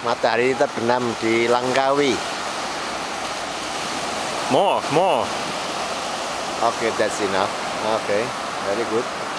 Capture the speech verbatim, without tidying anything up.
matahari terbenam di Langkawi. More, more. Okay, that's enough. Okay, very good.